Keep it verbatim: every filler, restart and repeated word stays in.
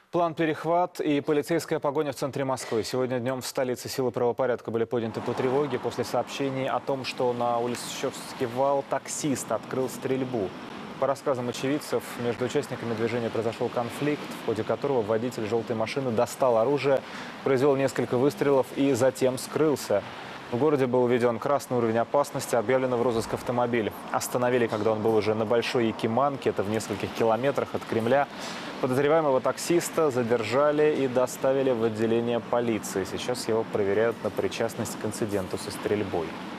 План «Перехват» и полицейская погоня в центре Москвы. Сегодня днем в столице силы правопорядка были подняты по тревоге после сообщений о том, что на улице Щевский вал таксист открыл стрельбу. По рассказам очевидцев, между участниками движения произошел конфликт, в ходе которого водитель желтой машины достал оружие, произвел несколько выстрелов и затем скрылся. В городе был введен красный уровень опасности, объявлено в розыск автомобиль. Остановили, когда он был уже на Большой Якиманке, это в нескольких километрах от Кремля. Подозреваемого таксиста задержали и доставили в отделение полиции. Сейчас его проверяют на причастность к инциденту со стрельбой.